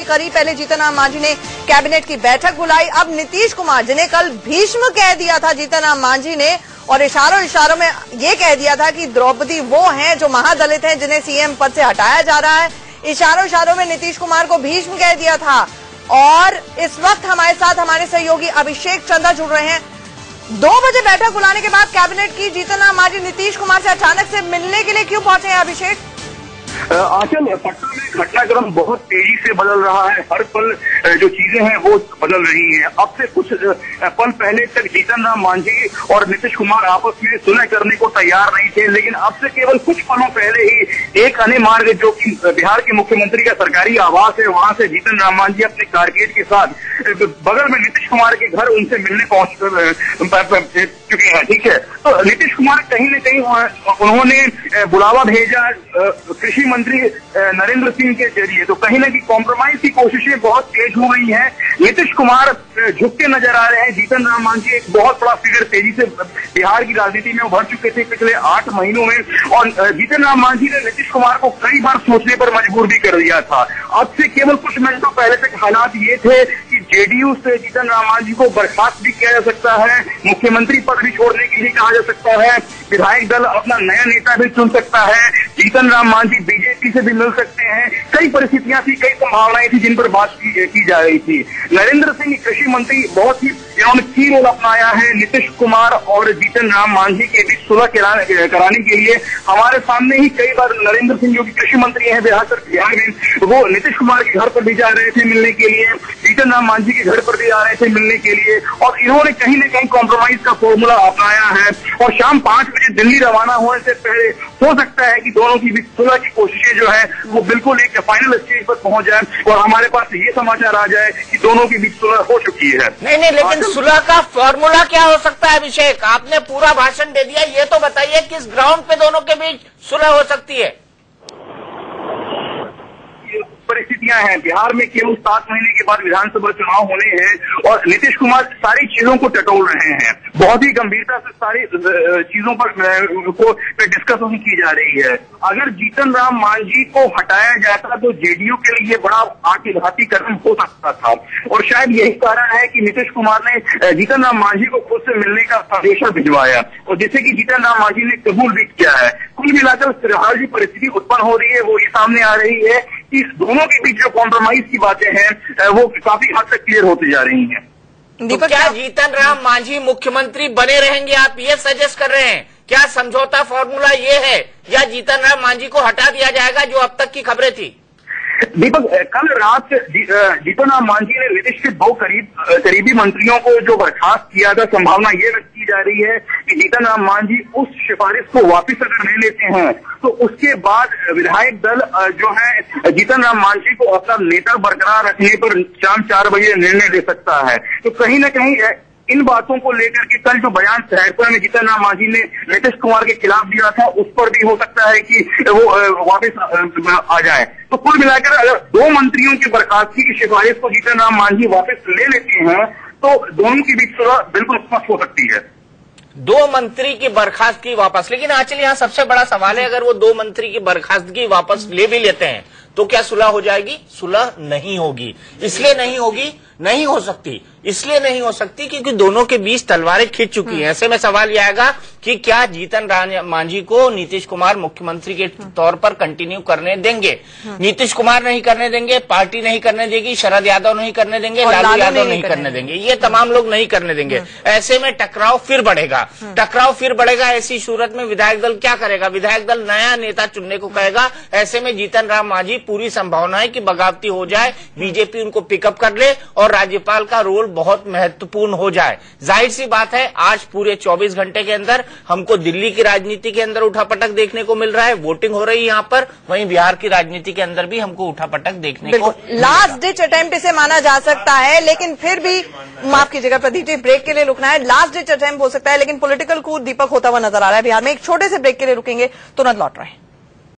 करी। पहले जीतन राम मांझी ने कैबिनेट की बैठक बुलाई, अब नीतीश कुमार, जिन्हें कल भीष्म कह दिया था जीतन राम मांझी ने, और इशारों में ये कह दिया था कि द्रौपदी वो हैं जो महादलित हैं जिन्हें सीएम पद से हटाया जा रहा है, इशारों में नीतीश कुमार को भीष्म कह दिया था। और इस वक्त हमारे साथ हमारे सहयोगी अभिषेक चंदा जुड़ रहे हैं। 2 बजे बैठक बुलाने के बाद कैबिनेट की जीतन राम मांझी नीतीश कुमार से अचानक से मिलने के लिए क्यों पहुंचे हैं अभिषेक? आंचल, पटना में घटनाक्रम बहुत तेजी से बदल रहा है। हर पल जो चीजें हैं वो बदल रही हैं। अब से कुछ पल पहले तक जीतन राम मांझी और नीतीश कुमार आपस में सुलह करने को तैयार नहीं थे, लेकिन अब से केवल कुछ पलों पहले ही एक अन्य मार्ग जो कि बिहार के मुख्यमंत्री का सरकारी आवास है, वहां से जीतन राम मांझी अपने कारकेड के साथ बगल में नीतीश कुमार के घर उनसे मिलने पहुंच चुके हैं। ठीक है, तो नीतीश कुमार कहीं न कहीं उन्होंने बुलावा भेजा कृषि मंत्री नरेंद्र सिंह के जरिए, तो कहीं न कहीं कॉम्प्रोमाइज की कोशिशें बहुत तेज हो गई हैं। नीतीश कुमार झुकते नजर आ रहे हैं। जीतन राम मांझी एक बहुत बड़ा फिगर तेजी से बिहार की राजनीति में उभर चुके थे पिछले 8 महीनों में, और जीतन राम मांझी ने नीतीश कुमार को कई बार सोचने पर मजबूर भी कर दिया था। अब से केवल कुछ मिनटों पहले तक हालात ये थे कि जेडीयू से जीतन राम मांझी को बर्खास्त भी किया जा सकता है, मुख्यमंत्री पद भी छोड़ने के लिए कहा जा सकता है, विधायक दल अपना नया नेता भी चुन सकता है, जीतन राम मांझी बीजेपी से भी मिल सकते हैं। कई परिस्थितियां थी, कई संभावनाएं थी जिन पर बात की जा रही थी। नरेंद्र सिंह कृषि मंत्री बहुत ही इन्होंने की रोल अपनाया है नीतीश कुमार और जीतन राम मांझी के बीच सुलह कराने के लिए। हमारे सामने ही कई बार नरेंद्र सिंह जो कि कृषि मंत्री हैं बिहार में, वो नीतीश कुमार के घर पर भी जा रहे थे मिलने के लिए, जीतन राम मांझी के घर पर भी आ रहे थे मिलने के लिए, और इन्होंने कहीं न कहीं कॉम्प्रोमाइज का फॉर्मूला अपनाया है। और शाम 5 बजे दिल्ली रवाना होने से पहले हो सकता है कि दोनों की बीच सुलह की कोशिशें जो है वो बिल्कुल एक फाइनल स्टेज पर पहुंच जाए और हमारे पास ये समाचार आ जाए कि दोनों के बीच सुलह हो चुकी है। नहीं, लेकिन सुलह का फॉर्मूला क्या हो सकता है अभिषेक? आपने पूरा भाषण दे दिया, ये तो बताइए किस ग्राउंड पे दोनों के बीच सुलह हो सकती है? परिस्थितियां हैं बिहार में, केवल 7 महीने के बाद विधानसभा चुनाव होने हैं और नीतीश कुमार सारी चीजों को टटोल रहे हैं। बहुत ही गंभीरता से सारी चीजों पर डिस्कशन की जा रही है। अगर जीतन राम मांझी को हटाया जाता तो जेडीयू के लिए बड़ा आत्मघाती कदम हो सकता था, और शायद यही कारण है कि नीतीश कुमार ने जीतन राम मांझी को खुद से मिलने का संदेशा भिजवाया, और जिसे कि जीतन राम मांझी ने कबूल भी किया है। कुल मिलाकर फिलहाल जो परिस्थिति उत्पन्न हो रही है वो ये सामने आ रही है कि दोनों के बीच जो कॉम्प्रोमाइज की बातें हैं वो काफी हद तक क्लियर होती जा रही हैं। तो क्या जीतन राम मांझी मुख्यमंत्री बने रहेंगे, आप ये सजेस्ट कर रहे हैं? क्या समझौता फॉर्मूला ये है, या जीतन राम मांझी को हटा दिया जाएगा जो अब तक की खबरें थी? दीपक, कल रात जीतन राम मांझी ने नीतीश के 2 करीबी मंत्रियों को जो बर्खास्त किया था, संभावना ये व्यक्त की जा रही है कि जीतन राम मांझी उस सिफारिश को वापस अगर ले लेते हैं तो उसके बाद विधायक दल जो है जीतन राम मांझी को अपना नेता बरकरार रखने पर शाम 4 बजे निर्णय ले सकता है। तो कहीं न कहीं इन बातों को लेकर के कल जो बयान सहरसा में जीतन राम मांझी ने नीतीश कुमार के खिलाफ दिया था, उस पर भी हो सकता है कि वो वापस आ जाए। तो कुल मिलाकर अगर 2 मंत्रियों की बर्खास्तगी की सिफारिश को जीतन राम मांझी वापस ले लेते हैं तो दोनों के बीच सुलह बिल्कुल स्पष्ट हो सकती है। 2 मंत्री की बर्खास्तगी वापस, लेकिन आंचल यहाँ सबसे बड़ा सवाल है, अगर वो 2 मंत्री की बर्खास्तगी वापस ले भी लेते हैं तो क्या सुलह हो जाएगी? सुलह नहीं होगी। इसलिए नहीं होगी, नहीं हो सकती, इसलिए नहीं हो सकती क्योंकि दोनों के बीच तलवारें खिंच चुकी हैं। ऐसे में सवाल यह आएगा कि क्या जीतन राम मांझी को नीतीश कुमार मुख्यमंत्री के तौर पर कंटिन्यू करने देंगे? नीतीश कुमार नहीं करने देंगे, पार्टी नहीं करने देगी, शरद यादव नहीं करने देंगे, लालू यादव नहीं करने देंगे, ये तमाम लोग नहीं करने देंगे। ऐसे में टकराव फिर बढ़ेगा। ऐसी सूरत में विधायक दल क्या करेगा? विधायक दल नया नेता चुनने को कहेगा। ऐसे में जीतन राम मांझी पूरी संभावना है कि बगावती हो जाए, बीजेपी उनको पिकअप कर ले और राज्यपाल का रोल बहुत महत्वपूर्ण हो जाए। जाहिर सी बात है आज पूरे 24 घंटे के अंदर हमको दिल्ली की राजनीति के अंदर उठापटक देखने को मिल रहा है, वोटिंग हो रही है यहाँ पर, वहीं बिहार की राजनीति के अंदर भी हमको उठापटक देखने को लास्ट डिच अटेम्प्ट इसे माना जा सकता है, लेकिन फिर भी माफ कीजिएगा प्रदीप, ब्रेक के लिए रुकना है। लास्ट डिच अटेम्प्ट हो सकता है, लेकिन पॉलिटिकल कूद दीपक होता हुआ नजर आ रहा है बिहार में। एक छोटे से ब्रेक के लिए रुकेंगे, तुरंत लौट रहे हैं।